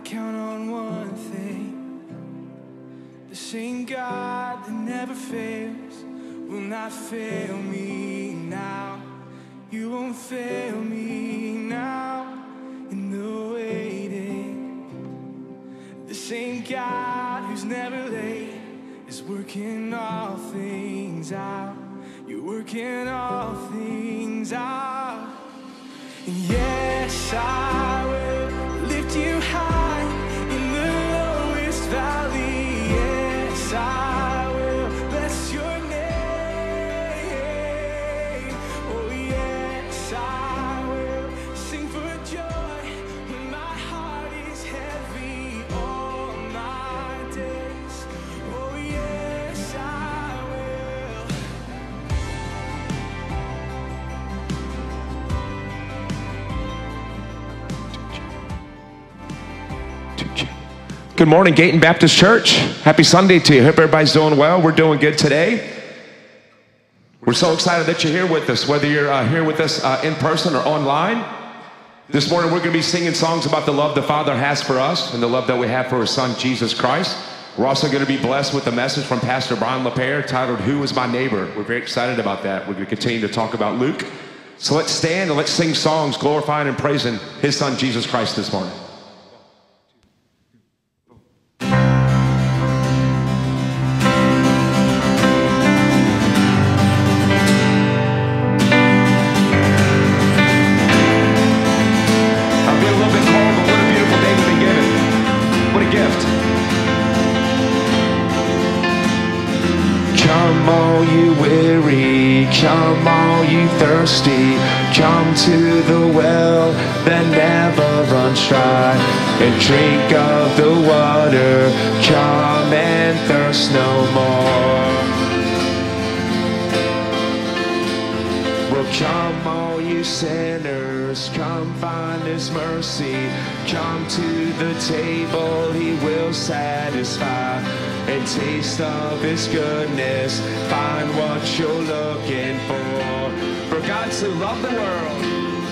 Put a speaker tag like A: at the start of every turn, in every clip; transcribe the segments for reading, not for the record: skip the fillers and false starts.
A: count on one thing. The same God that never fails will not fail me now. You won't fail me now in the waiting. The same God who's never late is working all things out. You're working all things out. And yes, I will lift you high in the lowest valley. Yes, I will bless your name. Oh yes, I will sing for joy when my heart is heavy all my days. Oh yes, I will.
B: Good morning, Gayton Baptist Church. Happy Sunday to you. Hope everybody's doing well. We're doing good today. We're so excited that you're here with us, whether you're here with us in person or online. This morning, we're going to be singing songs about the love the Father has for us and the love that we have for His Son, Jesus Christ. We're also going to be blessed with a message from Pastor Bryon titled, Who is My Neighbor? We're very excited about that. We're going to continue to talk about Luke. So let's stand and let's sing songs glorifying and praising His Son, Jesus Christ this morning.
C: Come all you weary, come all you thirsty, come to the well that never runs dry, and drink of the water, come and thirst no more. Well, come all you sinners, come find His mercy, come to the table, He will satisfy, and taste of His goodness, find what you're looking for. For God so loved the world,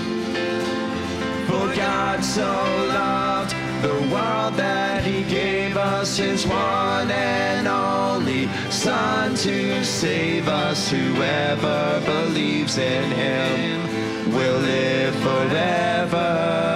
C: for God so loved the world that He gave us His one and only Son to save us. Whoever believes in Him will live forever.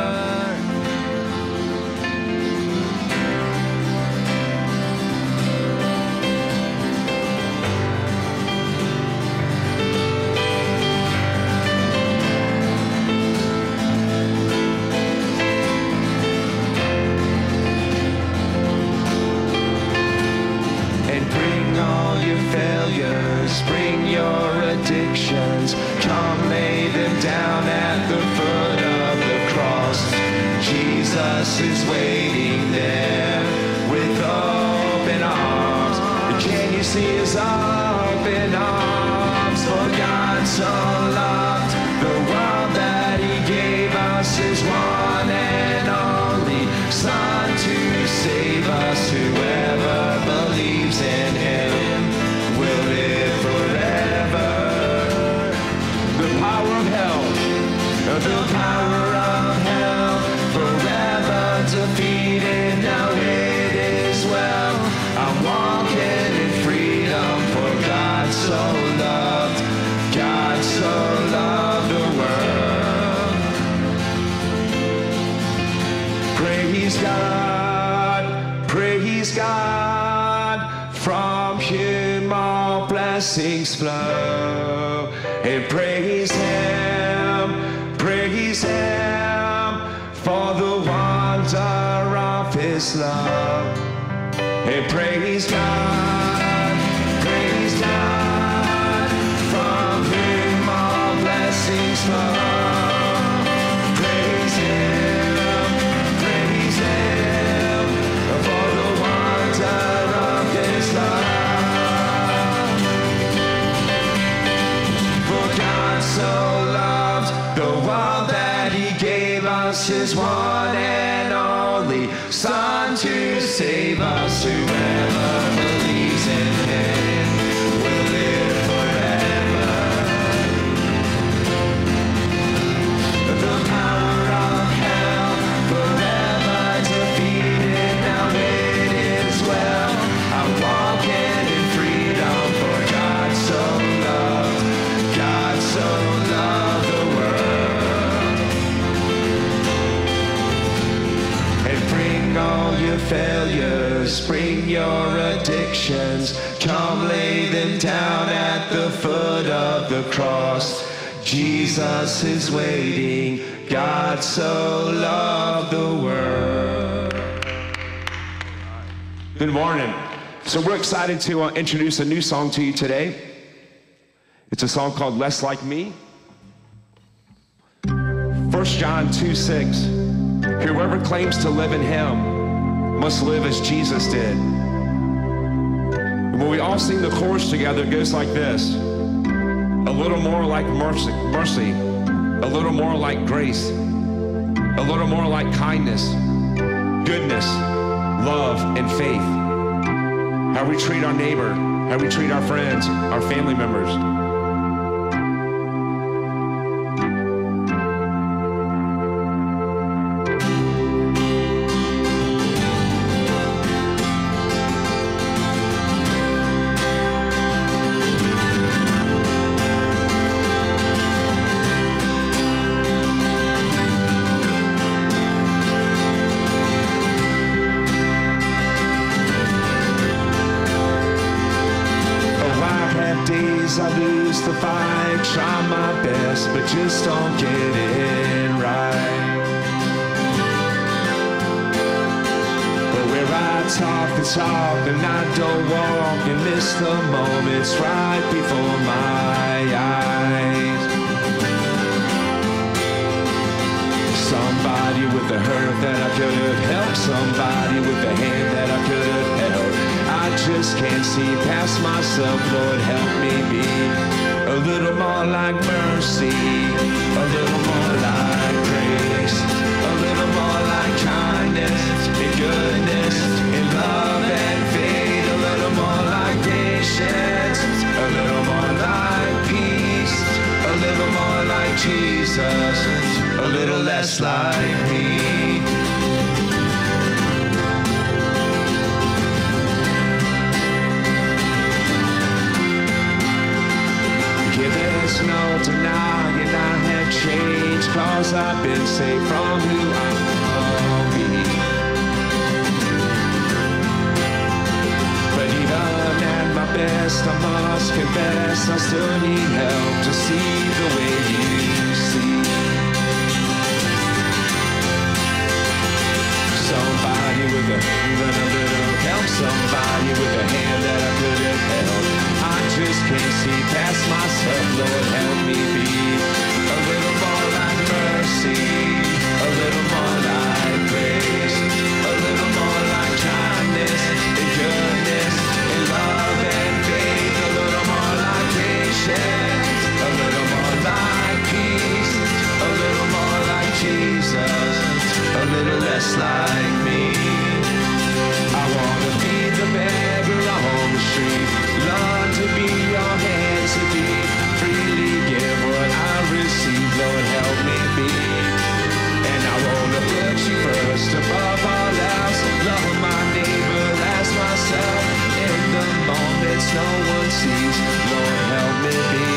C: Failures, bring your addictions, come lay them down at the foot of the cross. Jesus is waiting there with open arms. Can you see His open arms? For God so loved the world that He gave us His one and only Son to save us. Whoever believes in Him will live forever. The power of hell, forever defeated. Now it is well. I'm walking in freedom, for God so loved the world. Praise God, from Him all blessings flow, and praise Him for the wonder of His love, and praise God, from Him all blessings flow. Praise Him for the wonder of His love. For God so loved the world that He gave us His one and only Son to save us. Whoever believes in Him will live forever. The power of hell forever Jesus, bring your addictions. Come lay them down at the foot of the cross. Jesus is waiting. God so loved the world.
B: Good morning. So we're excited to introduce a new song to you today. It's a song called Less Like Me. 1 John 2:6. Whoever claims to live in him must live as Jesus did. And when we all sing the chorus together, it goes like this. A little more like mercy, a little more like grace, a little more like kindness, goodness, love, and faith. How we treat our neighbor, how we treat our friends, our family members. I lose the fight, try my best, but just don't get it right. But where I talk the talk and I don't walk and miss the moments right before my eyes. Somebody with a hurt that I could help, somebody with a hand that I could help. I just can't see past myself, Lord, help me be a little more like mercy, a little more like grace, a little more like kindness and goodness and love and faith, a little more like patience, a little more like peace, a little more like Jesus, a little less like me. There's no denying I have changed, 'cause I've been saved from who I will be. But even at my best, I must confess, I still need help to see the way you see. Somebody with a little help, somebody with a hand that I could have held. I just can't see past myself, Lord, help me be a little more like mercy, a little more like grace, a little more like kindness and goodness and love and faith, a little more like patience, a little more like peace, a little more like Jesus, a little less like me. I want to be the beggar on the street, Lord, to be your hands to be, freely give what I receive, Lord, help me be. And I want to put you first above all else, love my neighbor as myself, in the moments no one sees, Lord, help me be.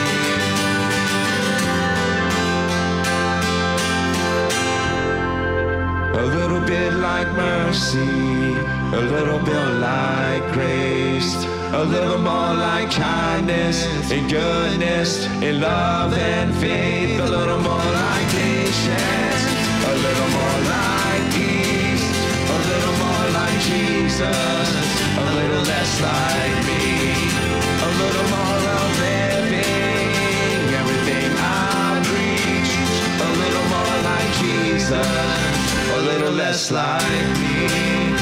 B: A little bit like mercy, a little bit like grace, a little more like kindness and goodness and love and faith, a little more like patience, a little more like peace, a little more like Jesus, a little less like me, a little more of living everything I preach, a little more like Jesus, a little less like me.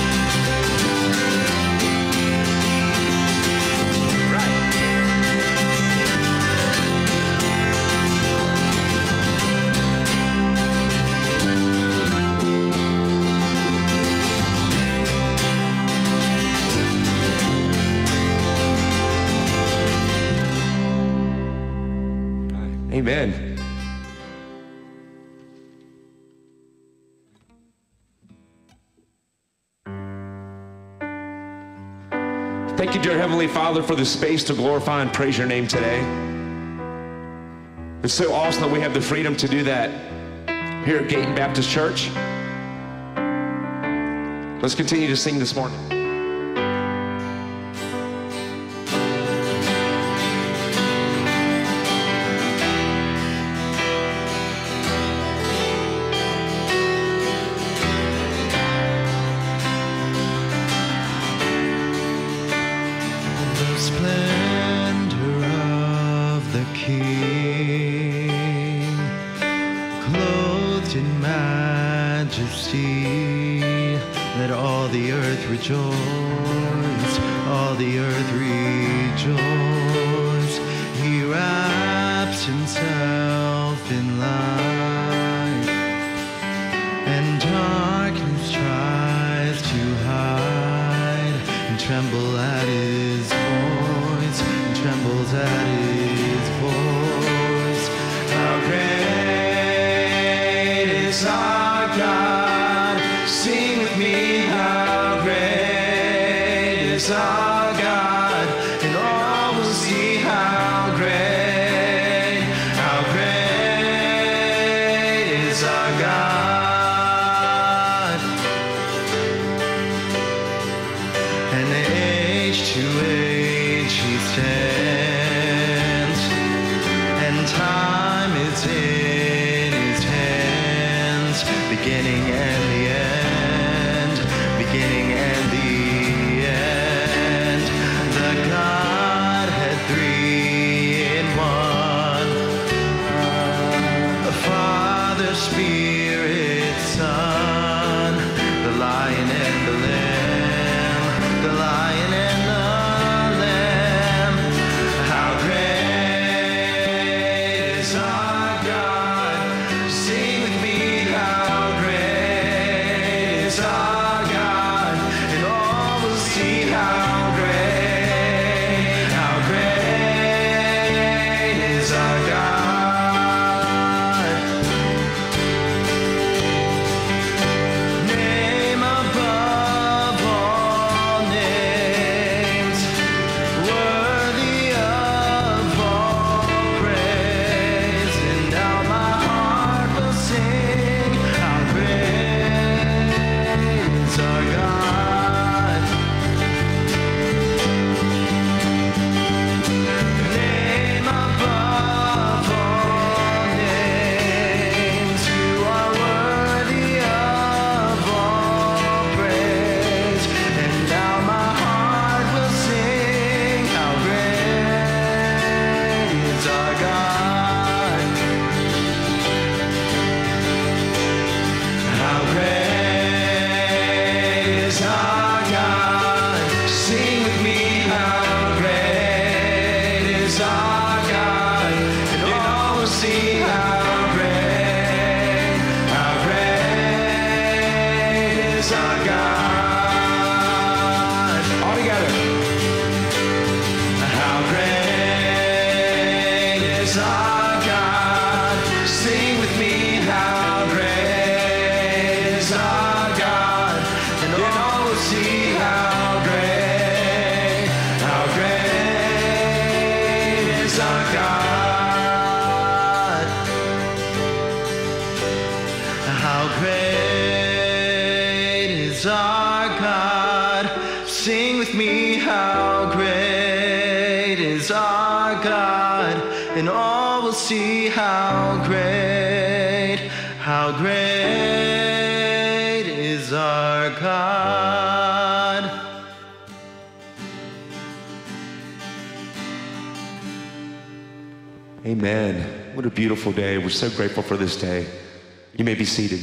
B: Amen. Thank you, dear Heavenly Father, for the space to glorify and praise your name today. It's so awesome that we have the freedom to do that here at Gayton Baptist Church. Let's continue to sing this morning.
C: the King, clothed in majesty. Let all the earth rejoice, all the earth rejoice. He wraps himself in light, and darkness tries to hide, and tremble at his voice, and trembles at his voice. How great is our God? Sing with me, how great is our God, and all will see how great is our God. And age to age he stands, and time is in his hands, beginning and the end, beginning and the end. The Godhead three in one, the Father, Spirit, Son, the Lion and the Lamb, the Lion and the Lamb. How great is our God? Sing with me, how great is our God, and all will see how great is our God. Name above all names, worthy of all praise, and now my heart will sing, how great is our God. Name above all names, you are worthy of all praise, and now my heart will sing, how great is our God. How great is our God? Sing with me, how great is our God, and all will see how great is our God. All together. How great is our God? Sing with me, how great is our God, and all will see how great is our God. How great is our God? Sing with me, how great is our God, and all will see how great is our God.
B: Amen. What a beautiful day. We're so grateful for this day. You may be seated.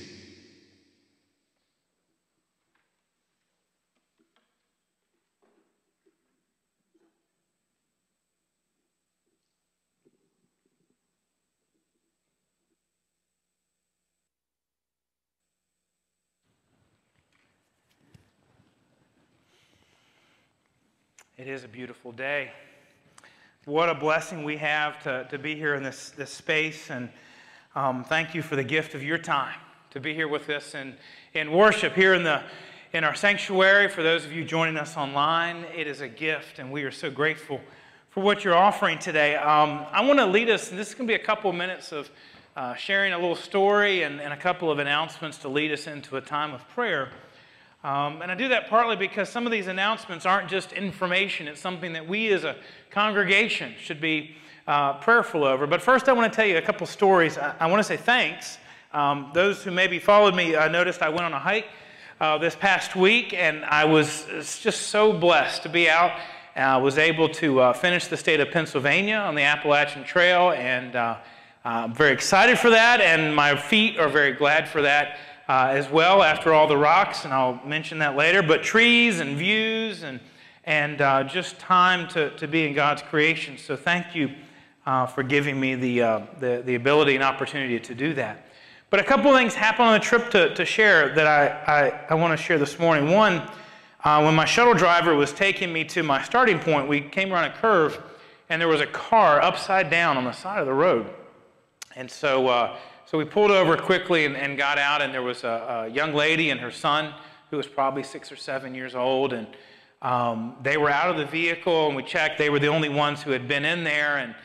D: It is a beautiful day. What a blessing we have to be here in this space, and thank you for the gift of your time to be here with us in worship here in our sanctuary. For those of you joining us online, it is a gift, and we are so grateful for what you're offering today. I want to lead us, and this is going to be a couple of minutes of sharing a little story and a couple of announcements to lead us into a time of prayer. And I do that partly because some of these announcements aren't just information. It's something that we as a congregation should be prayerful over. But first I want to tell you a couple stories. I want to say thanks. Those who maybe followed me noticed I went on a hike this past week, and I was just so blessed to be out was able to finish the state of Pennsylvania on the Appalachian Trail, and I'm very excited for that, and my feet are very glad for that as well after all the rocks, and I'll mention that later, but trees and views and just time to be in God's creation. So thank you for giving me the ability and opportunity to do that. But a couple of things happened on the trip to share that I want to share this morning. One, when my shuttle driver was taking me to my starting point, we came around a curve, and there was a car upside down on the side of the road. And so we pulled over quickly and got out, and there was a young lady and her son who was probably 6 or 7 years old, and they were out of the vehicle, and we checked. They were the only ones who had been in there, and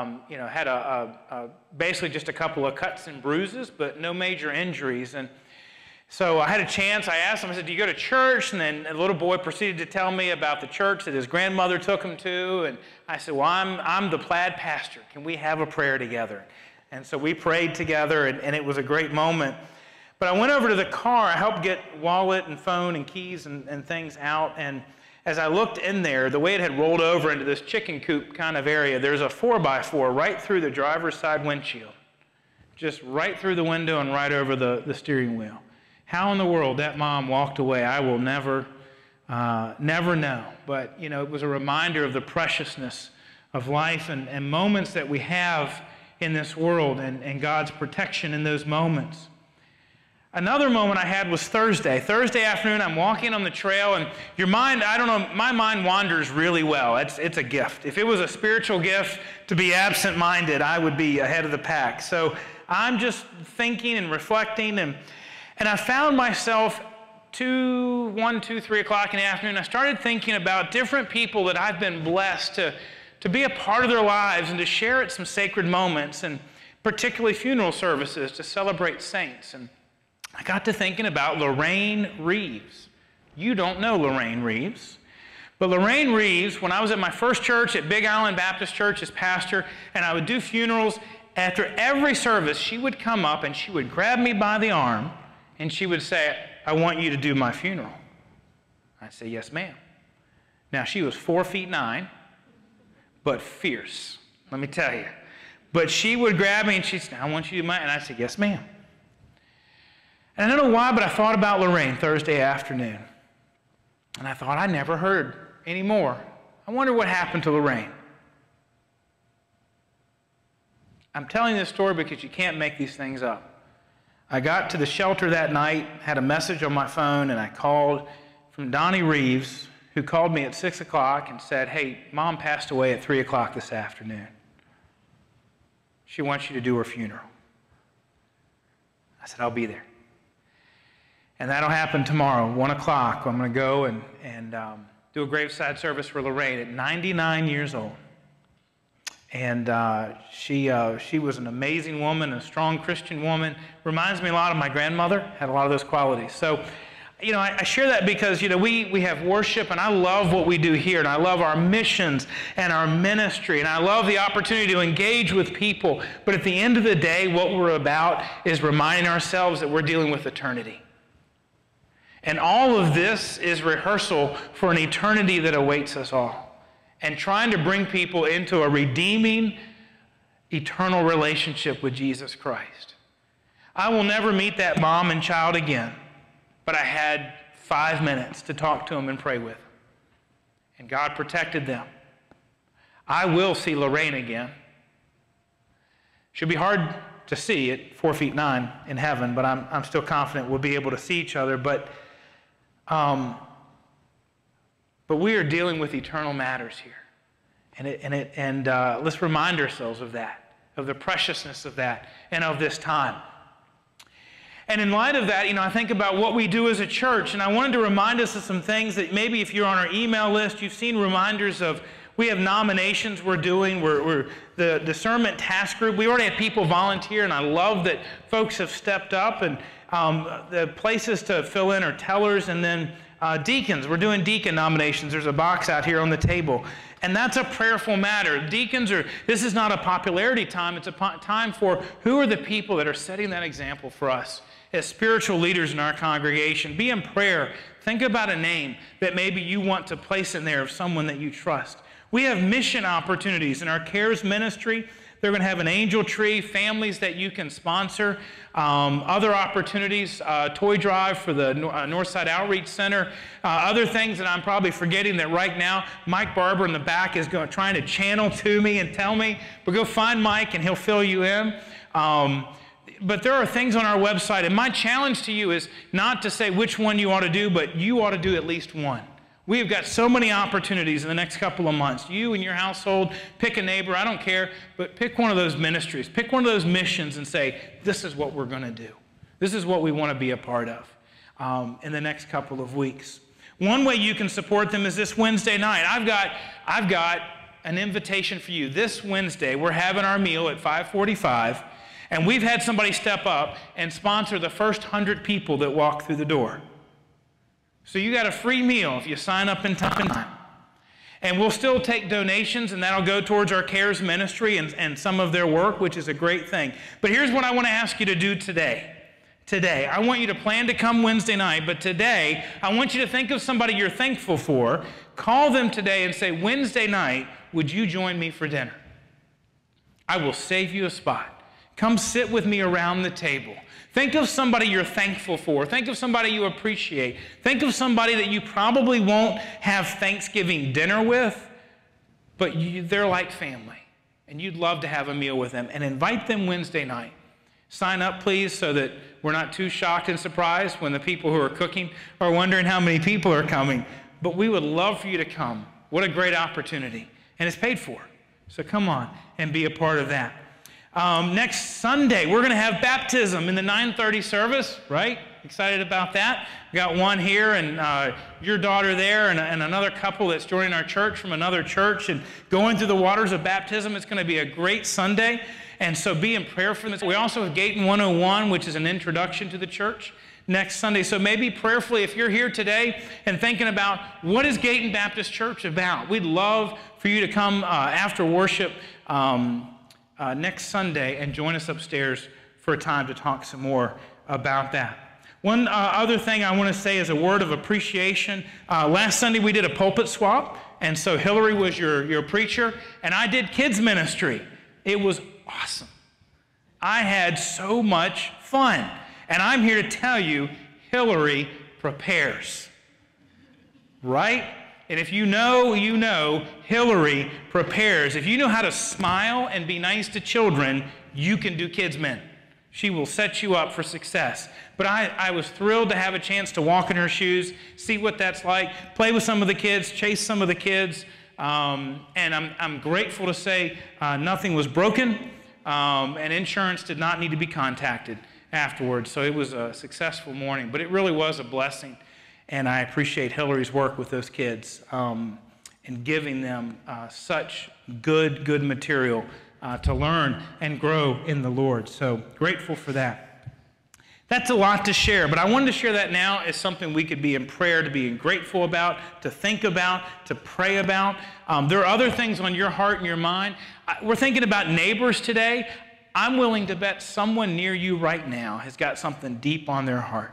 D: had basically just a couple of cuts and bruises, but no major injuries. And so I had a chance. I asked him, I said, do you go to church? And then a little boy proceeded to tell me about the church that his grandmother took him to. And I said, well, I'm the plaid pastor. Can we have a prayer together? And so we prayed together, and it was a great moment. But I went over to the car. I helped get wallet and phone and keys and things out. And as I looked in there, the way it had rolled over into this chicken coop kind of area, there's a 4x4 right through the driver's side windshield. Just right through the window and right over the steering wheel. How in the world that mom walked away, I will never know. But, it was a reminder of the preciousness of life and moments that we have in this world and God's protection in those moments. Another moment I had was Thursday. Thursday afternoon, I'm walking on the trail, and your mind, I don't know, my mind wanders really well. It's a gift. If it was a spiritual gift to be absent-minded, I would be ahead of the pack. So I'm just thinking and reflecting, and I found myself 1, 2, 3 o'clock in the afternoon. I started thinking about different people that I've been blessed to be a part of their lives and to share at some sacred moments, and particularly funeral services to celebrate saints. And I got to thinking about Lorraine Reeves. You don't know Lorraine Reeves. But Lorraine Reeves, when I was at my first church at Big Island Baptist Church as pastor, and I would do funerals, after every service, she would come up and she would grab me by the arm and she would say, I want you to do my funeral. I'd say, yes, ma'am. Now, she was 4'9", but fierce, let me tell you. But she would grab me and she'd say, I want you to do mine. And I'd say, yes, ma'am. And I don't know why, but I thought about Lorraine Thursday afternoon. And I thought, I never heard any more. I wonder what happened to Lorraine. I'm telling this story because you can't make these things up. I got to the shelter that night, had a message on my phone, and I called from Donnie Reeves, who called me at 6 o'clock and said, hey, Mom passed away at 3 o'clock this afternoon. She wants you to do her funeral. I said, I'll be there. And that'll happen tomorrow, 1 o'clock. I'm going to go and do a graveside service for Lorraine at 99 years old. And she was an amazing woman, a strong Christian woman. Reminds me a lot of my grandmother, had a lot of those qualities. So, I share that because, we have worship, and I love what we do here, and I love our missions and our ministry, and I love the opportunity to engage with people. But at the end of the day, what we're about is reminding ourselves that we're dealing with eternity. And all of this is rehearsal for an eternity that awaits us all, and trying to bring people into a redeeming, eternal relationship with Jesus Christ. I will never meet that mom and child again, but I had 5 minutes to talk to them and pray with them. And God protected them. I will see Lorraine again. Should be hard to see at 4'9" in heaven, but I'm still confident we'll be able to see each other. But we are dealing with eternal matters here. And let's remind ourselves of that, of the preciousness of that, and of this time. And in light of that, I think about what we do as a church, and I wanted to remind us of some things that maybe if you're on our email list, you've seen reminders of. We have nominations we're doing. We're the discernment task group. We already have people volunteer, and I love that folks have stepped up. And the places to fill in are tellers, and then deacons, we're doing deacon nominations. There's a box out here on the table. And that's a prayerful matter. This is not a popularity time. It's a time for who are the people that are setting that example for us as spiritual leaders in our congregation. Be in prayer. Think about a name that maybe you want to place in there of someone that you trust. We have mission opportunities in our CARES ministry. They're going to have an angel tree, families that you can sponsor, other opportunities, toy drive for the Northside Outreach Center, other things that I'm probably forgetting that right now Mike Barber in the back is trying to channel to me and tell me, but go find Mike and he'll fill you in. But there are things on our website, and my challenge to you is not to say which one you ought to do, but you ought to do at least one. We have got so many opportunities in the next couple of months. You and your household, pick a neighbor, I don't care, but pick one of those ministries. Pick one of those missions and say, this is what we're going to do. This is what we want to be a part of in the next couple of weeks. One way you can support them is this Wednesday night. I've got an invitation for you. This Wednesday, we're having our meal at 5:45, and we've had somebody step up and sponsor the first 100 people that walk through the door. So you got a free meal if you sign up in time. And we'll still take donations, and that'll go towards our CARES ministry and some of their work, which is a great thing. But here's what I want to ask you to do today. Today, I want you to plan to come Wednesday night, but today, I want you to think of somebody you're thankful for. Call them today and say, Wednesday night, would you join me for dinner? I will save you a spot. Come sit with me around the table. Think of somebody you're thankful for. Think of somebody you appreciate. Think of somebody that you probably won't have Thanksgiving dinner with, but they're like family, and you'd love to have a meal with them, and invite them Wednesday night. Sign up, please, so that we're not too shocked and surprised when the people who are cooking are wondering how many people are coming. But we would love for you to come. What a great opportunity. And it's paid for. So come on and be a part of that. Next Sunday, we're going to have baptism in the 9:30 service, right? Excited about that. We got one here, and your daughter there, and another couple that's joining our church from another church and going through the waters of baptism. It's going to be a great Sunday, and so be in prayer for this. We also have Gayton 101, which is an introduction to the church, next Sunday. So maybe prayerfully, if you're here today and thinking about what is Gayton Baptist Church about, we'd love for you to come after worship next Sunday and join us upstairs for a time to talk some more about that. One other thing I want to say is a word of appreciation. Last Sunday we did a pulpit swap, and so Hillary was your preacher, and I did kids ministry. It was awesome. I had so much fun, and I'm here to tell you, Hillary prepares, right? And if you know, Hillary prepares. If you know how to smile and be nice to children, you can do kids men. She will set you up for success. But I was thrilled to have a chance to walk in her shoes, see what that's like, play with some of the kids, chase some of the kids. And I'm grateful to say nothing was broken, and insurance did not need to be contacted afterwards. So it was a successful morning, but it really was a blessing. And I appreciate Hillary's work with those kids and giving them such good material to learn and grow in the Lord. So grateful for that. That's a lot to share, but I wanted to share that now as something we could be in prayer, to be grateful about, to think about, to pray about. There are other things on your heart and your mind. We're thinking about neighbors today. I'm willing to bet someone near you right now has got something deep on their heart.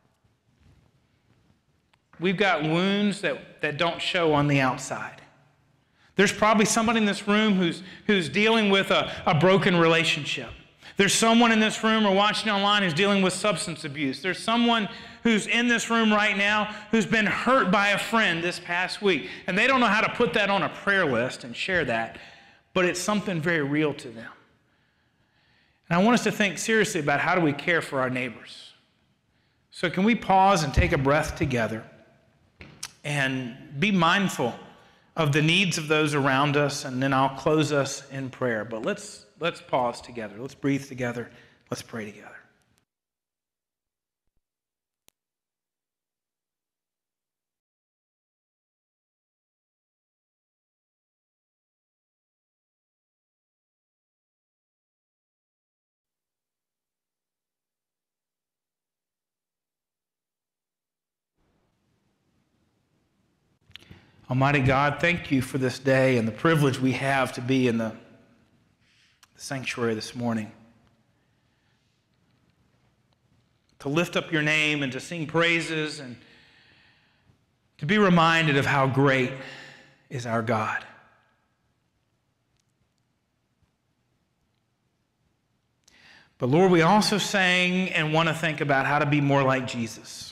D: We've got wounds that don't show on the outside. There's probably somebody in this room who's dealing with a broken relationship. There's someone in this room or watching online who's dealing with substance abuse. There's someone who's in this room right now who's been hurt by a friend this past week, and they don't know how to put that on a prayer list and share that, but it's something very real to them. And I want us to think seriously about how do we care for our neighbors. So can we pause and take a breath together and be mindful of the needs of those around us, and then I'll close us in prayer. But let's pause together. Let's breathe together. Let's pray together. Almighty God, thank you for this day and the privilege we have to be in the sanctuary this morning, to lift up your name and to sing praises and to be reminded of how great is our God. But Lord, we also sang and want to think about how to be more like Jesus.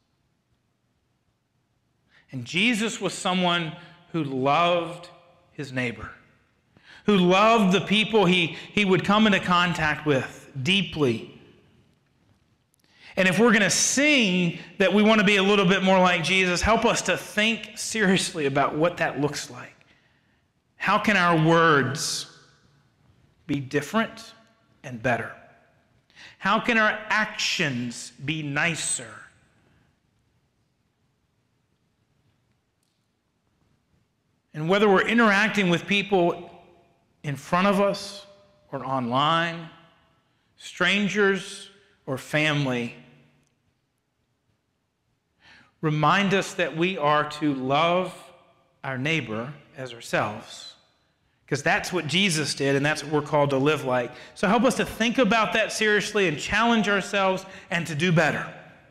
D: And Jesus was someone who loved his neighbor, who loved the people he would come into contact with deeply. And if we're going to sing that we want to be a little bit more like Jesus, help us to think seriously about what that looks like. How can our words be different and better? How can our actions be nicer? And whether we're interacting with people in front of us or online, strangers or family, remind us that we are to love our neighbor as ourselves, because that's what Jesus did, and that's what we're called to live like. So help us to think about that seriously and challenge ourselves and to do better.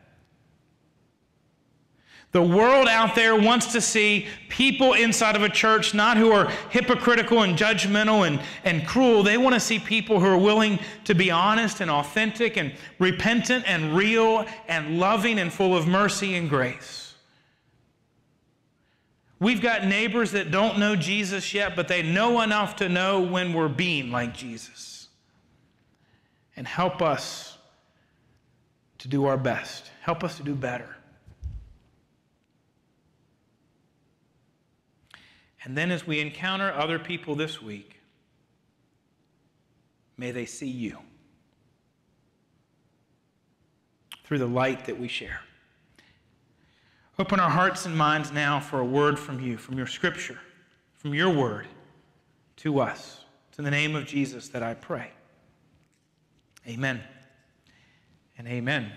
D: The world out there wants to see people inside of a church not who are hypocritical and judgmental and cruel. They want to see people who are willing to be honest and authentic and repentant and real and loving and full of mercy and grace. We've got neighbors that don't know Jesus yet, but they know enough to know when we're being like Jesus. And help us to do our best. Help us to do better. And then as we encounter other people this week, may they see you through the light that we share. Open our hearts and minds now for a word from you, from your scripture, from your word to us. It's in the name of Jesus that I pray. Amen and amen.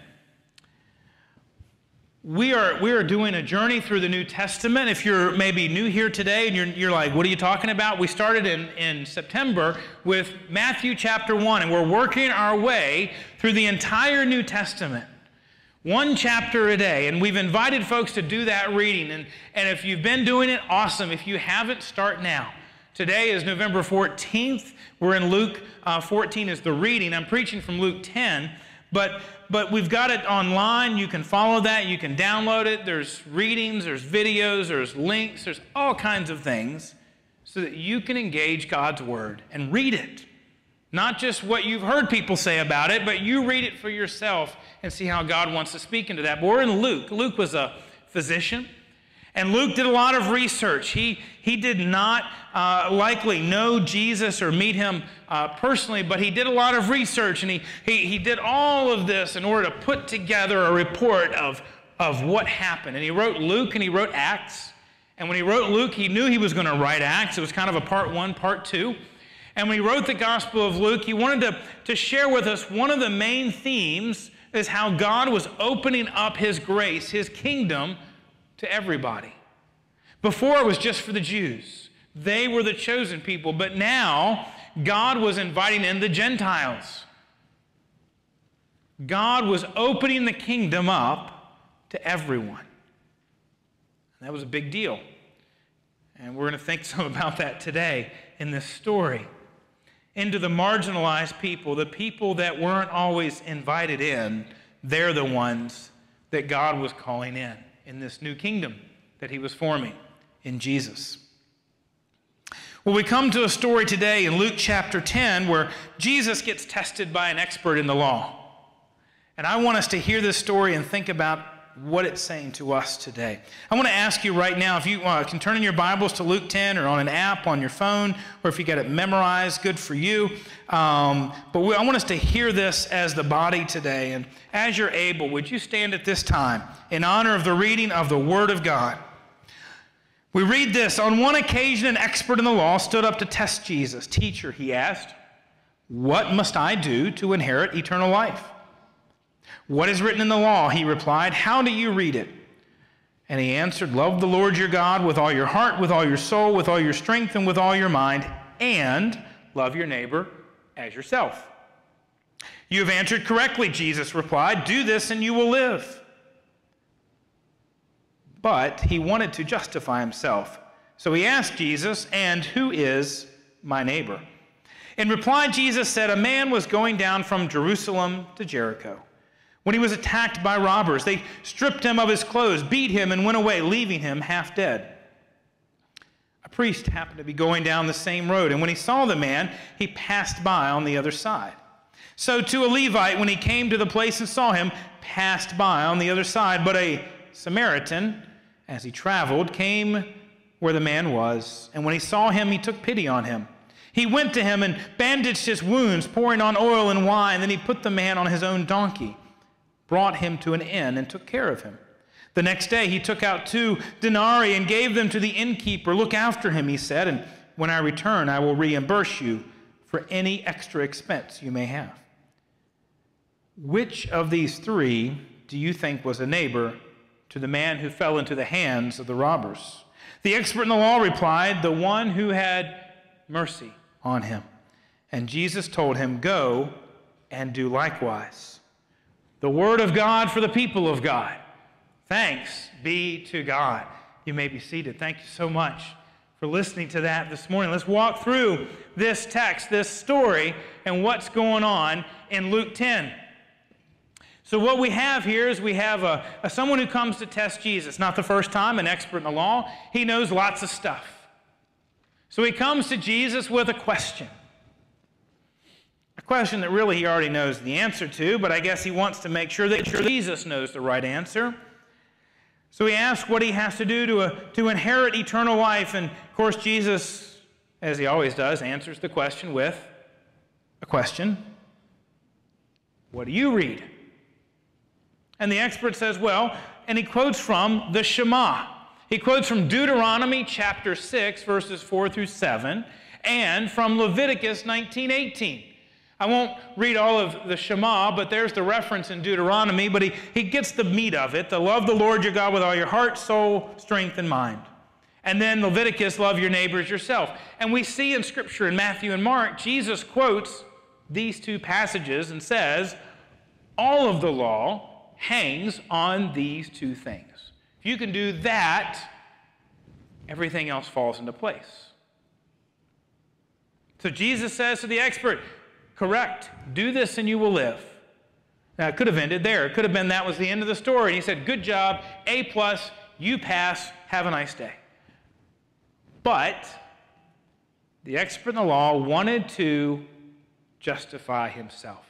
D: We are doing a journey through the New Testament. If you're maybe new here today and you're like, what are you talking about? We started in September with Matthew chapter 1, and we're working our way through the entire New Testament. One chapter a day, and we've invited folks to do that reading. And if you've been doing it, awesome. If you haven't, start now. Today is November 14th. We're in Luke 14 is the reading. I'm preaching from Luke 10. But we've got it online. You can follow that. You can download it. There's readings, there's videos, there's links, there's all kinds of things so that you can engage God's word and read it. Not just what you've heard people say about it, but you read it for yourself and see how God wants to speak into that. But we're in Luke. Luke was a physician, and Luke did a lot of research. He did not likely know Jesus or meet him personally, but he did a lot of research, and he did all of this in order to put together a report of what happened. And he wrote Luke and he wrote Acts. And when he wrote Luke, he knew he was going to write Acts. It was kind of a part 1, part 2. And when he wrote the Gospel of Luke, he wanted to share with us one of the main themes is how God was opening up his grace, his kingdom, to everybody. Before it was just for the Jews. They were the chosen people. But now God was inviting in the Gentiles. God was opening the kingdom up to everyone. And that was a big deal. And we're going to think some about that today in this story. Into the marginalized people, the people that weren't always invited in, they're the ones that God was calling in this new kingdom that he was forming in Jesus. Well, we come to a story today in Luke chapter 10 where Jesus gets tested by an expert in the law. And I want us to hear this story and think about what it's saying to us today. I want to ask you right now, if you can turn in your Bibles to Luke 10 or on an app on your phone, or if you got it memorized, good for you. I want us to hear this as the body today. And as you're able, would you stand at this time in honor of the reading of the Word of God? We read this. On one occasion, an expert in the law stood up to test Jesus. Teacher, he asked, what must I do to inherit eternal life? What is written in the law? He replied. How do you read it? And he answered, love the Lord your God with all your heart, with all your soul, with all your strength, and with all your mind, and love your neighbor as yourself. You have answered correctly, Jesus replied. Do this and you will live. But he wanted to justify himself. So he asked Jesus, and who is my neighbor? In reply, Jesus said, a man was going down from Jerusalem to Jericho when he was attacked by robbers. They stripped him of his clothes, beat him, and went away, leaving him half dead. A priest happened to be going down the same road, and when he saw the man, he passed by on the other side. So too a Levite, when he came to the place and saw him, passed by on the other side. But a Samaritan, as he traveled, came where the man was, and when he saw him, he took pity on him. He went to him and bandaged his wounds, pouring on oil and wine. Then he put the man on his own donkey, brought him to an inn, and took care of him. The next day he took out 2 denarii and gave them to the innkeeper. Look after him, he said, and when I return, I will reimburse you for any extra expense you may have. Which of these 3 do you think was a neighbor to the man who fell into the hands of the robbers? The expert in the law replied, the one who had mercy on him. And Jesus told him, go and do likewise. The word of God for the people of God. Thanks be to God. You may be seated. Thank you so much for listening to that this morning. Let's walk through this text, this story, and what's going on in Luke 10. So what we have here is we have someone who comes to test Jesus. Not the first time, an expert in the law. He knows lots of stuff. So he comes to Jesus with a question. A question that really he already knows the answer to, but I guess he wants to make sure that Jesus knows the right answer. So he asks what he has to do to inherit eternal life. And of course, Jesus, as he always does, answers the question with a question. What do you read? And the expert says, well, and he quotes from the Shema. He quotes from Deuteronomy chapter 6, verses 4 through 7, and from Leviticus 19:18. I won't read all of the Shema, but there's the reference in Deuteronomy, but he gets the meat of it, to love the Lord your God with all your heart, soul, strength, and mind. And then Leviticus, love your neighbors yourself. And we see in Scripture in Matthew and Mark, Jesus quotes these 2 passages and says, all of the law hangs on these 2 things. If you can do that, everything else falls into place. So Jesus says to the expert, correct, do this and you will live. Now, it could have ended there. It could have been that was the end of the story. And he said, good job, A+, you pass, have a nice day. But the expert in the law wanted to justify himself.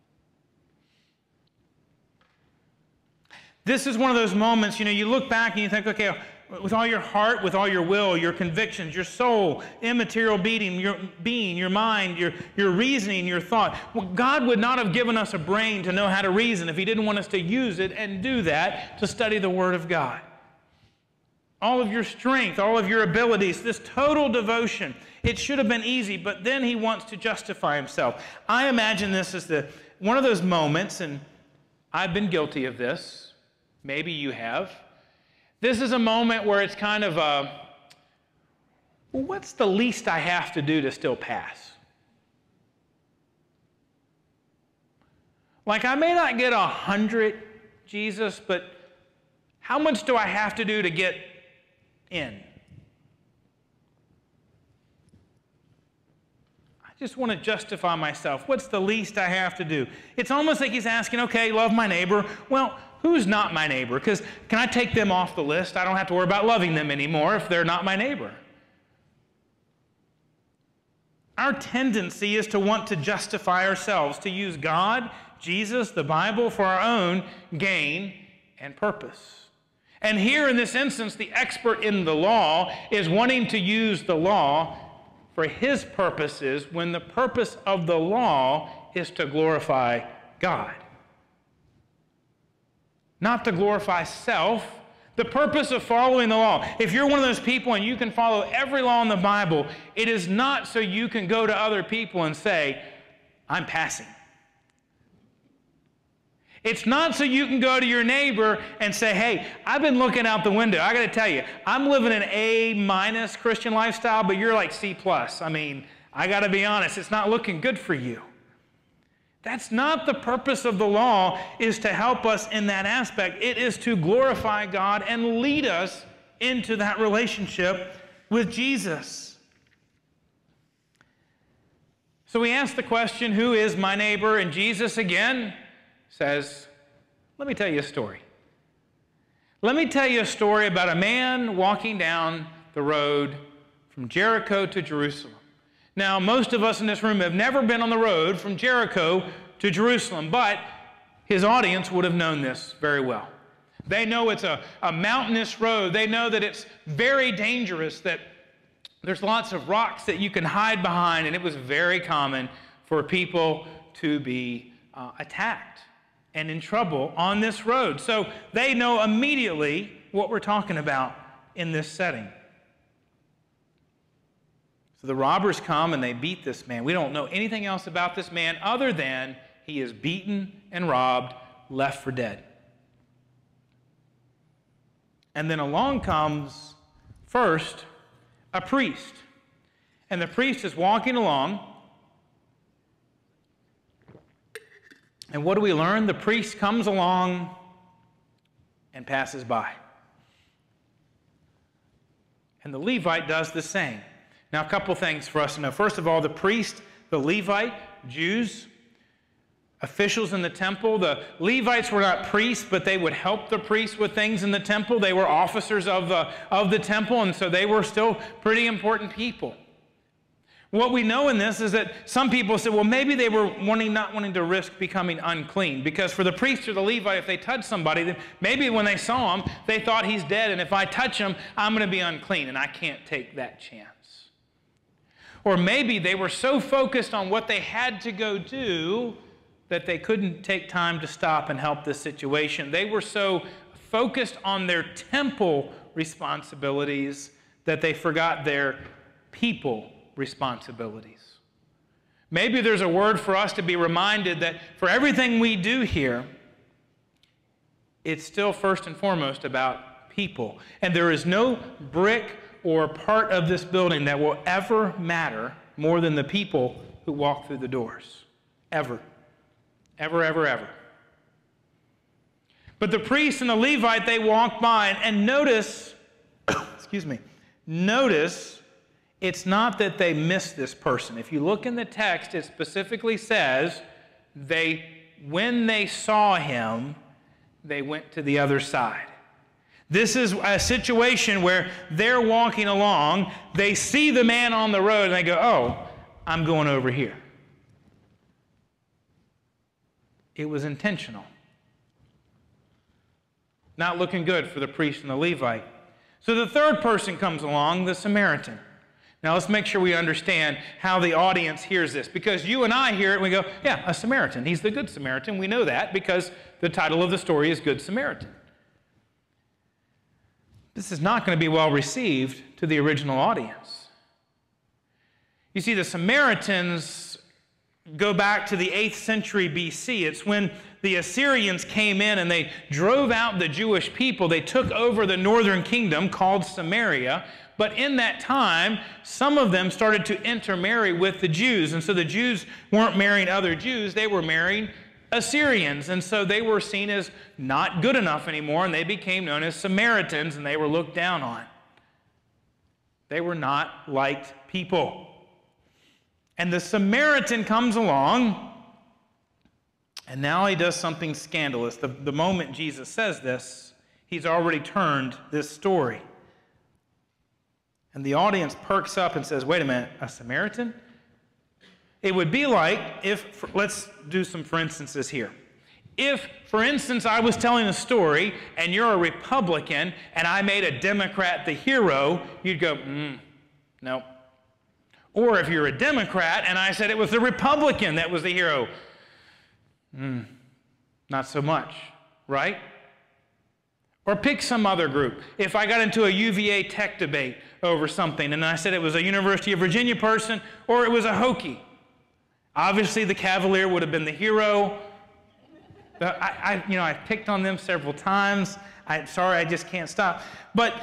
D: This is one of those moments, you look back and you think, okay, with all your heart, with all your will, your convictions, your soul, immaterial being, your mind, your reasoning, your thought. Well, God would not have given us a brain to know how to reason if he didn't want us to use it and do that to study the Word of God. All of your strength, all of your abilities, this total devotion, it should have been easy, but then he wants to justify himself. I imagine this as one of those moments, and I've been guilty of this. Maybe you have. This is a moment where it's kind of well, what's the least I have to do to still pass? Like, I may not get 100, Jesus, but how much do I have to do to get in? I just want to justify myself. What's the least I have to do? It's almost like he's asking, okay, love my neighbor. Well, who's not my neighbor? Because can I take them off the list? I don't have to worry about loving them anymore if they're not my neighbor. Our tendency is to want to justify ourselves, to use God, Jesus, the Bible for our own gain and purpose. And here in this instance, the expert in the law is wanting to use the law for his purposes when the purpose of the law is to glorify God. Not to glorify self. The purpose of following the law, if you're one of those people and you can follow every law in the Bible, it is not so you can go to other people and say, I'm passing. It's not so you can go to your neighbor and say, hey, I've been looking out the window. I got to tell you, I'm living an A- Christian lifestyle, but you're like C+. I mean, I got to be honest, it's not looking good for you. That's not the purpose of the law, is to help us in that aspect. It is to glorify God and lead us into that relationship with Jesus. So we ask the question, who is my neighbor? And Jesus again says, let me tell you a story. Let me tell you a story about a man walking down the road from Jericho to Jerusalem. Now, most of us in this room have never been on the road from Jericho to Jerusalem, but his audience would have known this very well. They know it's a mountainous road. They know that it's very dangerous, that there's lots of rocks that you can hide behind, and it was very common for people to be attacked and in trouble on this road. So they know immediately what we're talking about in this setting. So the robbers come and they beat this man. We don't know anything else about this man other than he is beaten and robbed, left for dead. And then along comes first a priest. And the priest is walking along. And what do we learn? The priest comes along and passes by. And the Levite does the same. Now, a couple things for us to know. First of all, the priest, the Levite, Jews, officials in the temple. The Levites were not priests, but they would help the priests with things in the temple. They were officers of the temple, and so they were still pretty important people. What we know in this is that some people said, well, maybe they were not wanting to risk becoming unclean, because for the priest or the Levite, if they touched somebody, then maybe when they saw him, they thought he's dead, and if I touch him, I'm going to be unclean, and I can't take that chance. Or maybe they were so focused on what they had to go do that they couldn't take time to stop and help this situation. They were so focused on their temple responsibilities that they forgot their people responsibilities. Maybe there's a word for us to be reminded that for everything we do here, it's still first and foremost about people. And there is no brick or part of this building that will ever matter more than the people who walk through the doors. Ever. Ever, ever, ever. But the priest and the Levite, they walk by, and notice, notice it's not that they missed this person. If you look in the text, it specifically says when they saw him, they went to the other side. This is a situation where they're walking along, they see the man on the road, and they go, oh, I'm going over here. It was intentional. Not looking good for the priest and the Levite. So the third person comes along, the Samaritan. Now let's make sure we understand how the audience hears this, because you and I hear it and we go, yeah, a Samaritan. He's the Good Samaritan. We know that because the title of the story is Good Samaritan. This is not going to be well received to the original audience. You see, the Samaritans go back to the 8th century BC. It's when the Assyrians came in and they drove out the Jewish people. They took over the northern kingdom called Samaria. But in that time, some of them started to intermarry with the Jews. And so the Jews weren't marrying other Jews. They were marrying Assyrians. And so they were seen as not good enough anymore, and they became known as Samaritans, and they were looked down on. They were not liked people. And the Samaritan comes along, and now he does something scandalous. The moment Jesus says this, he's already turned this story. And the audience perks up and says, wait a minute, a Samaritan? It would be like if, let's do some for instances here. If, for instance, I was telling a story and you're a Republican and I made a Democrat the hero, you'd go, no. Or if you're a Democrat and I said it was the Republican that was the hero, not so much, right? Or pick some other group. If I got into a UVA tech debate over something and I said it was a University of Virginia person or it was a Hokie, obviously the Cavalier would have been the hero I've picked on them several times. I'm sorry, I just can't stop. But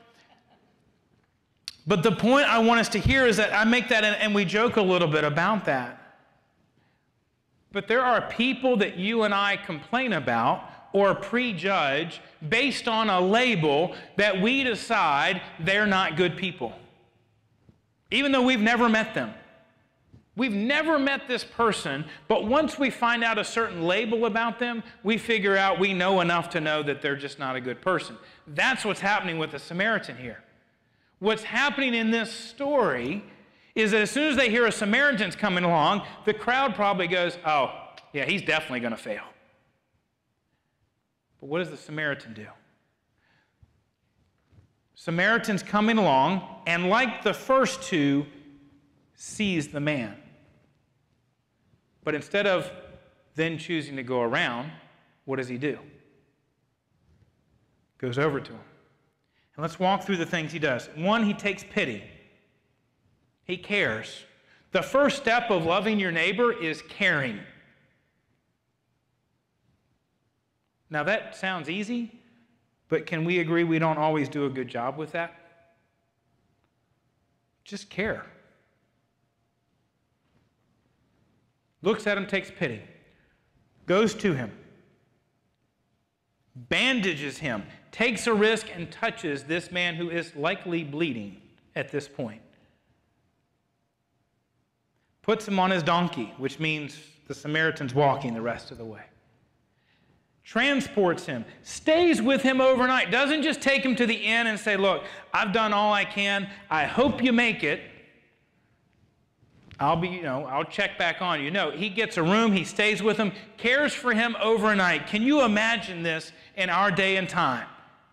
D: the point I want us to hear is that I make that, and we joke a little bit about that. But there are people that you and I complain about or prejudge based on a label that we decide they're not good people, even though we've never met them. We've never met this person, but once we find out a certain label about them, we figure out we know enough to know that they're just not a good person. That's what's happening with the Samaritan here. What's happening in this story is that as soon as they hear a Samaritan's coming along, the crowd probably goes, oh, yeah, he's definitely going to fail. But what does the Samaritan do? Samaritan's coming along, and like the first two, sees the man. But instead of then choosing to go around, what does he do? Goes over to him. And let's walk through the things he does. One, he takes pity. He cares. The first step of loving your neighbor is caring. Now that sounds easy, but can we agree we don't always do a good job with that? Just care. Looks at him, takes pity. Goes to him. Bandages him. Takes a risk and touches this man who is likely bleeding at this point. Puts him on his donkey, which means the Samaritan's walking the rest of the way. Transports him, stays with him overnight, doesn't just take him to the inn and say, look, I've done all I can. I hope you make it. I'll check back on you. No, he gets a room, he stays with him, cares for him overnight. Can you imagine this in our day and time?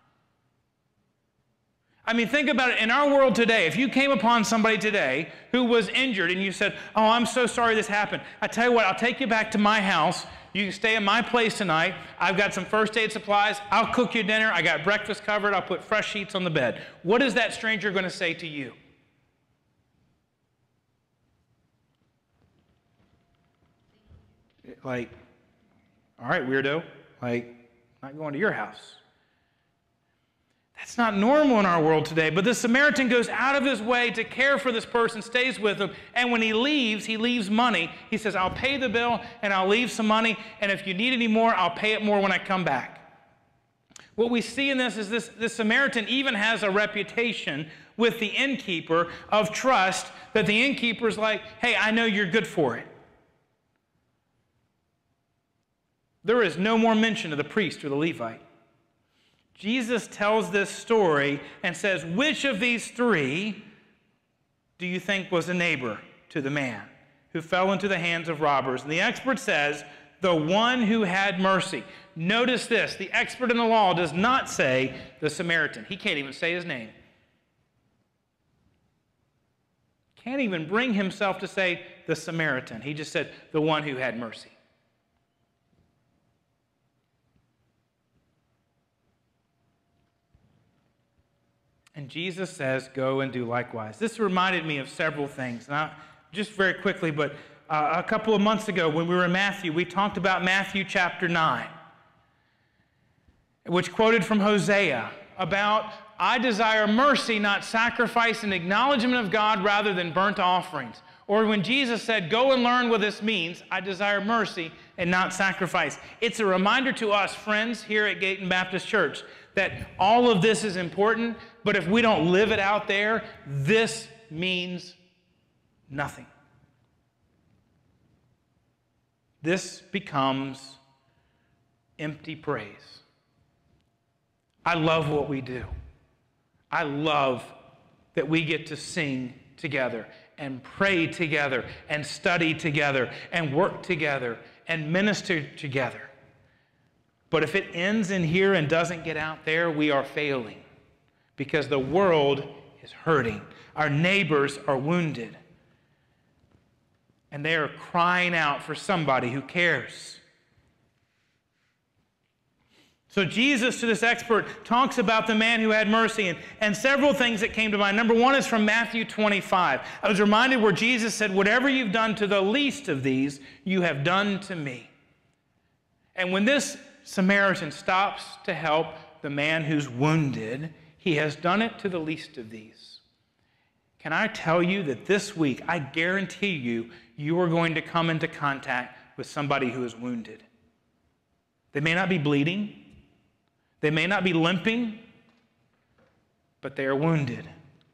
D: I mean, think about it. In our world today, if you came upon somebody today who was injured and you said, oh, I'm so sorry this happened. I tell you what, I'll take you back to my house. You can stay in my place tonight. I've got some first aid supplies. I'll cook you dinner. I got breakfast covered. I'll put fresh sheets on the bed. What is that stranger going to say to you? Like, all right, weirdo. Like, not going to your house. That's not normal in our world today, but the Samaritan goes out of his way to care for this person, stays with him, and when he leaves money. He says, I'll pay the bill and I'll leave some money, and if you need any more, I'll pay it more when I come back. What we see in this is this Samaritan even has a reputation with the innkeeper of trust, that the innkeeper's like, hey, I know you're good for it. There is no more mention of the priest or the Levite. Jesus tells this story and says, which of these three do you think was a neighbor to the man who fell into the hands of robbers? And the expert says, the one who had mercy. Notice this, the expert in the law does not say the Samaritan. He can't even say his name. Can't even bring himself to say the Samaritan. He just said the one who had mercy. And Jesus says, go and do likewise. This reminded me of several things. Not just very quickly, but a couple of months ago when we were in Matthew, we talked about Matthew chapter 9, which quoted from Hosea about, I desire mercy, not sacrifice, and acknowledgement of God rather than burnt offerings. Or when Jesus said, go and learn what this means, I desire mercy and not sacrifice. It's a reminder to us, friends, here at Gayton Baptist Church, that all of this is important, but if we don't live it out there, this means nothing. This becomes empty praise. I love what we do. I love that we get to sing together and pray together and study together and work together and minister together. But if it ends in here and doesn't get out there, we are failing because the world is hurting. Our neighbors are wounded. And they are crying out for somebody who cares. So Jesus, to this expert, talks about the man who had mercy and several things that came to mind. Number one is from Matthew 25. I was reminded where Jesus said, whatever you've done to the least of these, you have done to me. And when this Samaritan stops to help the man who's wounded, he has done it to the least of these. Can I tell you that this week, I guarantee you, you are going to come into contact with somebody who is wounded. They may not be bleeding. They may not be limping, but they are wounded.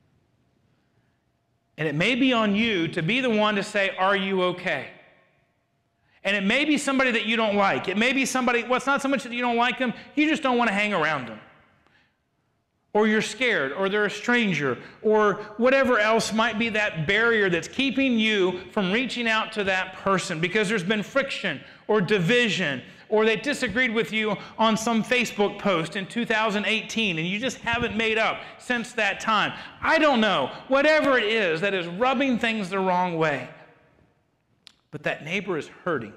D: And it may be on you to be the one to say, are you okay? And it may be somebody that you don't like. It may be somebody, well, it's not so much that you don't like them, you just don't want to hang around them. Or you're scared, or they're a stranger, or whatever else might be that barrier that's keeping you from reaching out to that person because there's been friction or division, or they disagreed with you on some Facebook post in 2018 and you just haven't made up since that time. I don't know. Whatever it is that is rubbing things the wrong way. But that neighbor is hurting.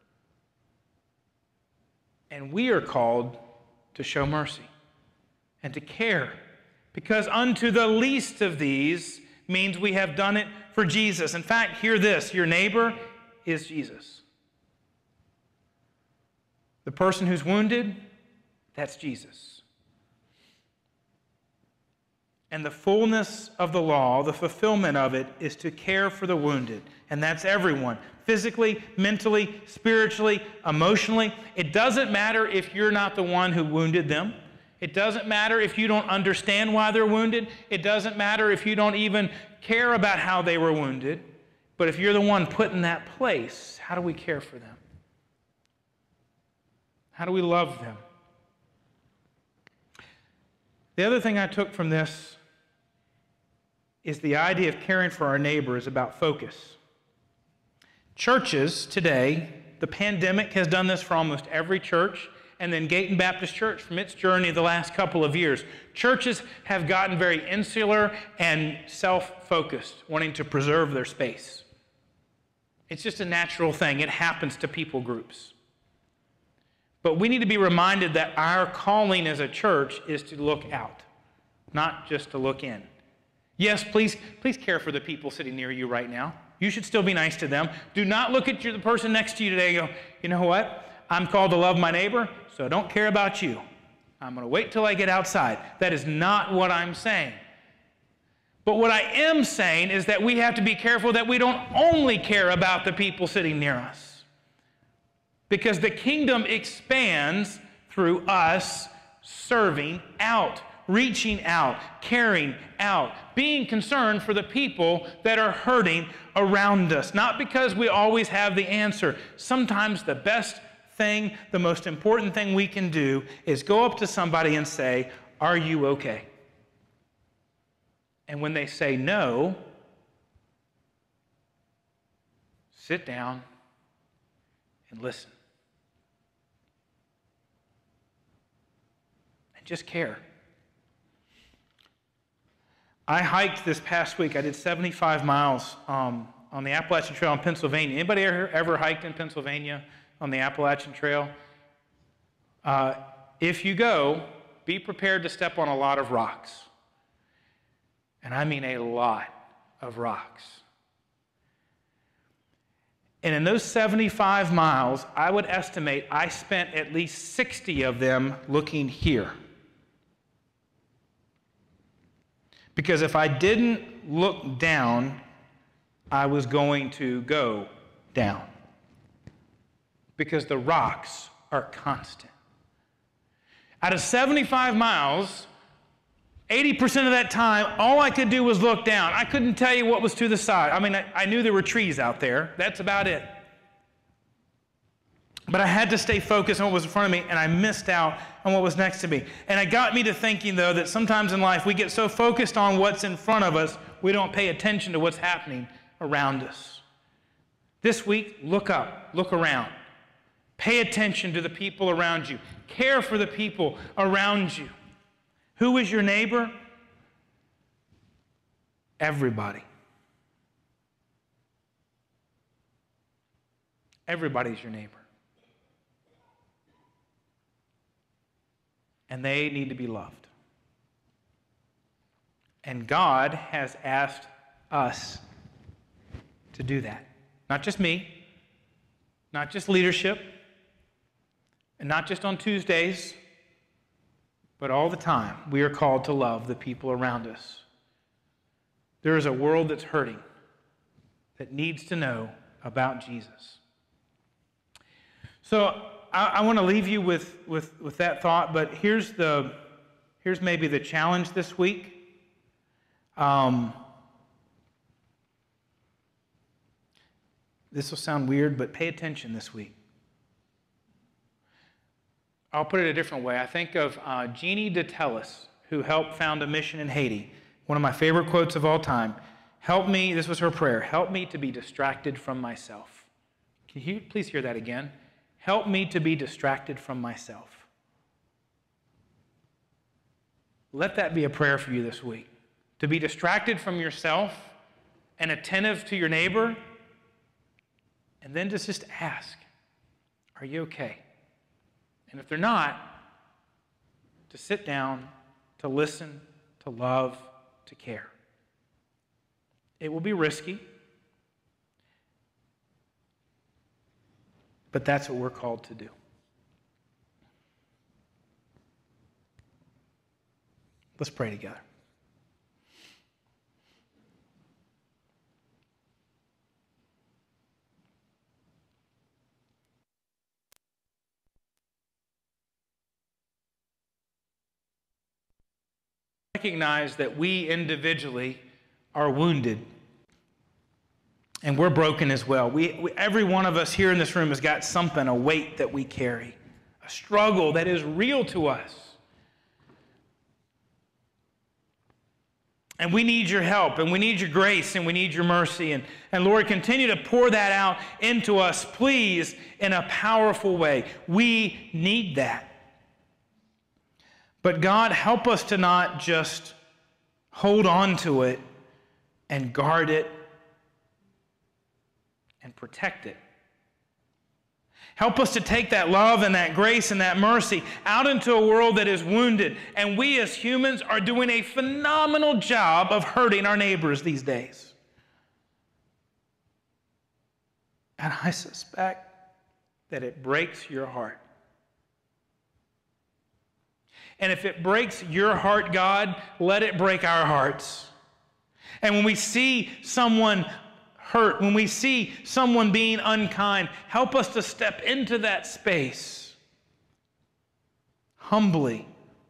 D: And we are called to show mercy and to care, because unto the least of these means we have done it for Jesus. In fact, hear this, your neighbor is Jesus. The person who's wounded, that's Jesus. And the fullness of the law, the fulfillment of it, is to care for the wounded. And that's everyone. Physically, mentally, spiritually, emotionally. It doesn't matter if you're not the one who wounded them. It doesn't matter if you don't understand why they're wounded. It doesn't matter if you don't even care about how they were wounded. But if you're the one put in that place, how do we care for them? How do we love them? The other thing I took from this is the idea of caring for our neighbor is about focus. Churches today, the pandemic has done this for almost every church, and then Gayton Baptist Church from its journey the last couple of years. Churches have gotten very insular and self-focused, wanting to preserve their space. It's just a natural thing. It happens to people groups. But we need to be reminded that our calling as a church is to look out, not just to look in. Yes, please care for the people sitting near you right now. You should still be nice to them. Do not look at the person next to you today and go, you know what? I'm called to love my neighbor, so I don't care about you. I'm going to wait till I get outside. That is not what I'm saying. But what I am saying is that we have to be careful that we don't only care about the people sitting near us. Because the kingdom expands through us serving out, reaching out, caring out, being concerned for the people that are hurting around us. Not because we always have the answer. Sometimes the best thing, the most important thing we can do is go up to somebody and say, are you okay? And when they say no, sit down and listen. And just care. I hiked this past week. I did 75 miles on the Appalachian Trail in Pennsylvania. Anybody ever hiked in Pennsylvania on the Appalachian Trail? If you go, be prepared to step on a lot of rocks. And I mean a lot of rocks. And in those 75 miles, I would estimate I spent at least 60 of them looking here. Because if I didn't look down, I was going to go down. Because the rocks are constant. Out of 75 miles, 80% of that time, all I could do was look down. I couldn't tell you what was to the side. I mean, I knew there were trees out there. That's about it. But I had to stay focused on what was in front of me, and I missed out on what was next to me. And it got me to thinking, though, that sometimes in life we get so focused on what's in front of us, we don't pay attention to what's happening around us. This week, look up, look around. Pay attention to the people around you. Care for the people around you. Who is your neighbor? Everybody. Everybody's your neighbor. And they need to be loved. And God has asked us to do that. Not just me, not just leadership, And not just on Tuesdays, but all the time, we are called to love the people around us. There is a world that's hurting, that needs to know about Jesus. So I want to leave you with that thought, but here's maybe the challenge this week. This will sound weird, but pay attention this week. I'll put it a different way. I think of Jeannie Detellis, who helped found a mission in Haiti. One of my favorite quotes of all time. Help me, this was her prayer, help me to be distracted from myself. Can you please hear that again? Help me to be distracted from myself. Let that be a prayer for you this week. To be distracted from yourself and attentive to your neighbor, and then just ask, are you okay? And if they're not, to sit down, to listen, to love, to care. It will be risky, but that's what we're called to do. Let's pray together. Recognize that we individually are wounded and we're broken as well. Every one of us here in this room has got something, a weight that we carry, a struggle that is real to us. And we need your help, and we need your grace, and we need your mercy. And Lord, continue to pour that out into us, please, in a powerful way. We need that. But God, help us to not just hold on to it and guard it and protect it. Help us to take that love and that grace and that mercy out into a world that is wounded. And we as humans are doing a phenomenal job of hurting our neighbors these days. And I suspect that it breaks your heart. And if it breaks your heart, God, let it break our hearts. And when we see someone hurt, when we see someone being unkind, help us to step into that space humbly,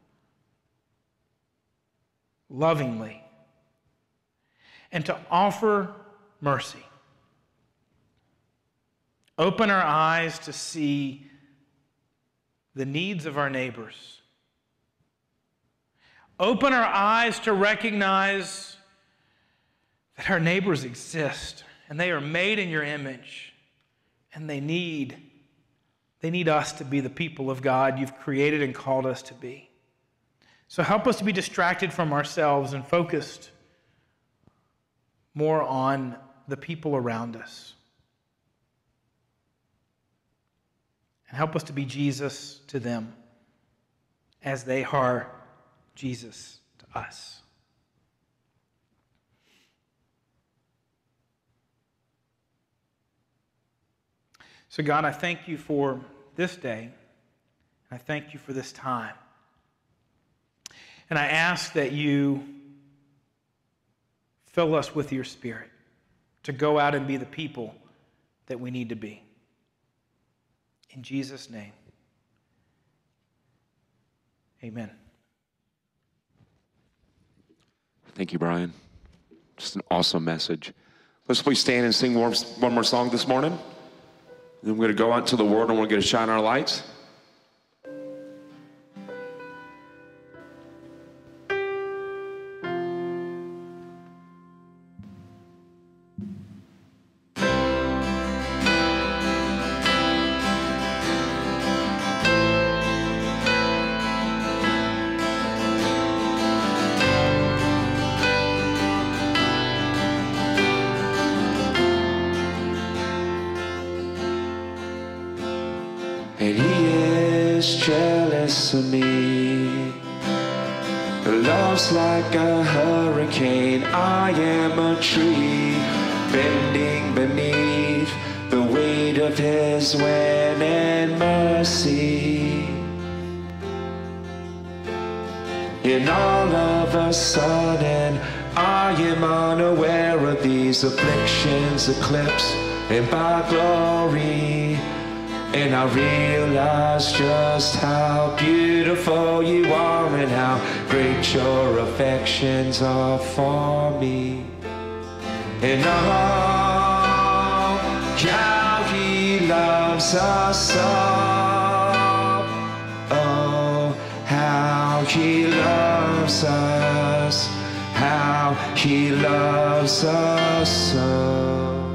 D: lovingly, and to offer mercy. Open our eyes to see the needs of our neighbors. Open our eyes to recognize that our neighbors exist and they are made in your image and they need us to be the people of God you've created and called us to be. So help us to be distracted from ourselves and focused more on the people around us. And help us to be Jesus to them as they are Jesus to us. So God, I thank you for this day. I thank you for this time. And I ask that you fill us with your Spirit to go out and be the people that we need to be. In Jesus' name, amen.
B: Thank you, Bryon. Just an awesome message. Let's please stand and sing one more song this morning. Then we're going to go out to the world and we're going to shine our lights.
C: And he is jealous of me. Love's like a hurricane. I am a tree bending beneath the weight of his wind and mercy. And all of a sudden, I am unaware of these afflictions eclipse in by glory. And I realize just how beautiful you are and how great your affections are for me. And oh, how he loves us all. Oh, how he loves us, how he loves us so.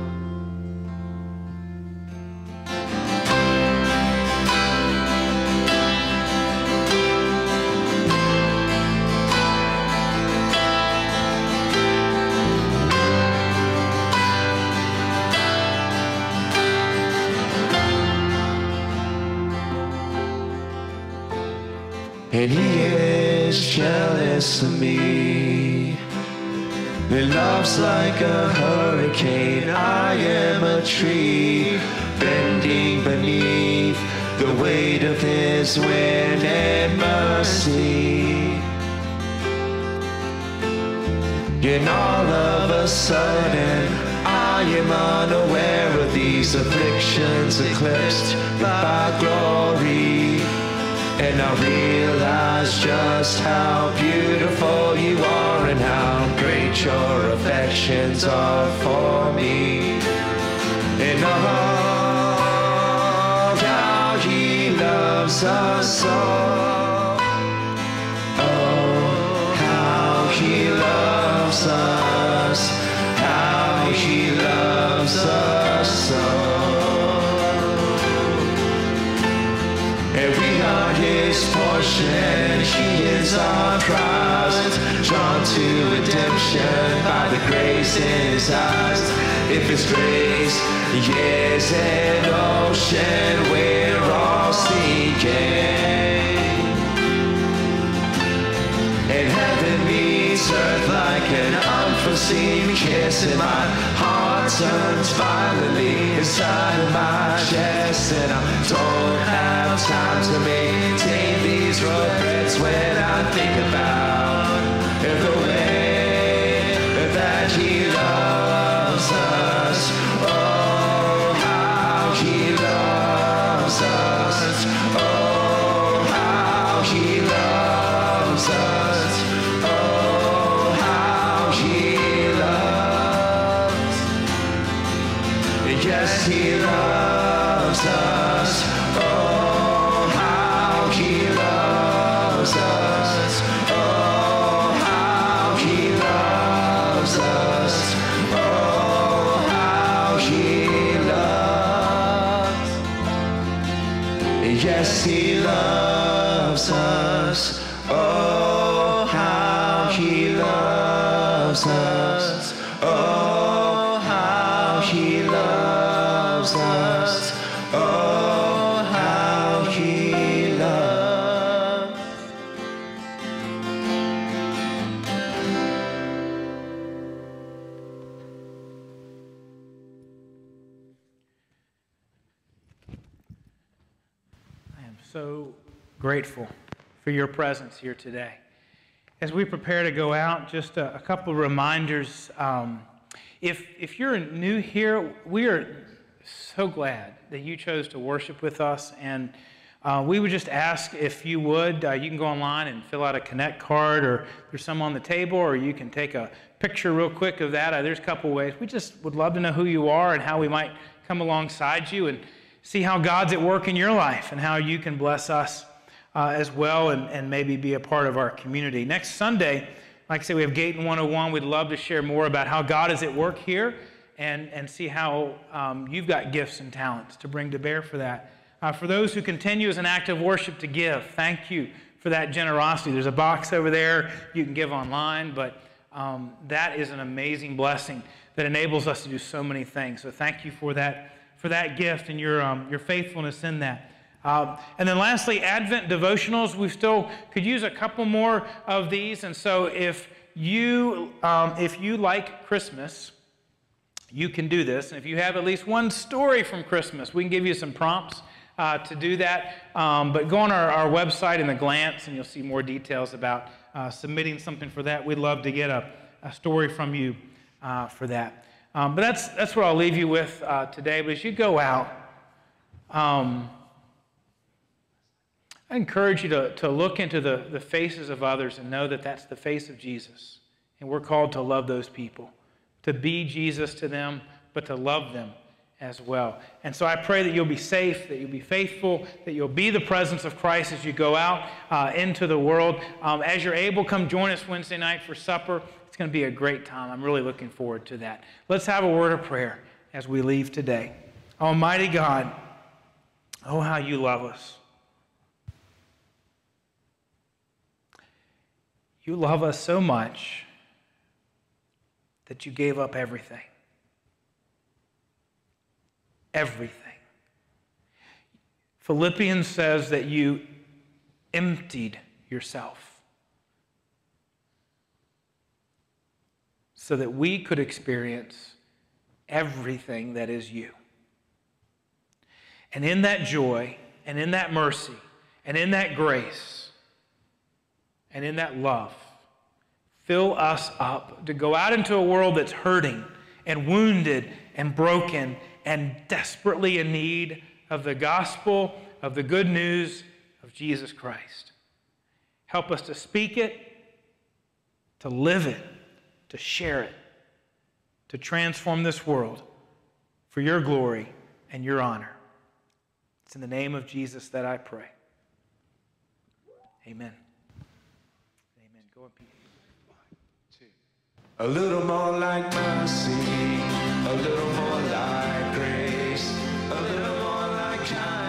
C: And he is jealous of me. And love's like a hurricane. I am a tree bending beneath the weight of his wind and mercy. And all of a sudden, I am unaware of these afflictions eclipsed by glory. And I realize just how beautiful you are and how great your affections are for me. And oh, how he loves us all. Oh, how he loves us, how he loves us so. And we are his portion, he is our prize, drawn to redemption by the grace in his eyes. If his grace is an ocean, we're all sinking. And heaven meets earth like an unforeseen kiss, and my heart turns violently inside of my chest. And I don't have time to maintain these regrets when I think about the way that he loves us. Oh, how he loves us. Oh, how he loves us. Oh, how he loves. Yes, he loves us. Oh, how he loves us. Oh, how he loves us. Oh, how he loves. Yes, he loves us. Oh, how he loves us. Oh, how he loves us. Oh, how he loves.
D: I am so grateful for your presence here today. As we prepare to go out, just a couple of reminders. If you're new here, we are so glad that you chose to worship with us, and we would just ask if you would, you can go online and fill out a Connect card, or there's some on the table, or you can take a picture real quick of that. There's a couple ways. We just would love to know who you are and how we might come alongside you and see how God's at work in your life and how you can bless us as well, and maybe be a part of our community. Next Sunday, like I said, we have Gayton 101. We'd love to share more about how God is at work here and see how you've got gifts and talents to bring to bear for that. For those who continue as an act of worship to give, thank you for that generosity. There's a box over there. You can give online, but that is an amazing blessing that enables us to do so many things. So thank you for that gift and your faithfulness in that. And then lastly, Advent devotionals. We still could use a couple more of these. And so if you like Christmas, you can do this. And if you have at least one story from Christmas, we can give you some prompts to do that. But go on our website in the glance, and you'll see more details about submitting something for that, we'd love to get a story from you for that. But that's what I'll leave you with today. But as you go out, I encourage you to look into the faces of others and know that that's the face of Jesus. And we're called to love those people, to be Jesus to them, but to love them as well. And so I pray that you'll be safe, that you'll be faithful, that you'll be the presence of Christ as you go out into the world. As you're able, come join us Wednesday night for supper. It's going to be a great time. I'm really looking forward to that. Let's have a word of prayer as we leave today. Almighty God, oh, how you love us. You love us so much that you gave up everything. Everything. Philippians says that you emptied yourself so that we could experience everything that is you. And in that joy, and in that mercy, and in that grace, and in that love, fill us up to go out into a world that's hurting and wounded and broken and desperately in need of the gospel, of the good news of Jesus Christ. Help us to speak it, to live it, to share it, to transform this world for your glory and your honor. It's in the name of Jesus that I pray. Amen. Amen. Go in peace.
C: A little more like mercy, a little more like grace, a little more like kindness.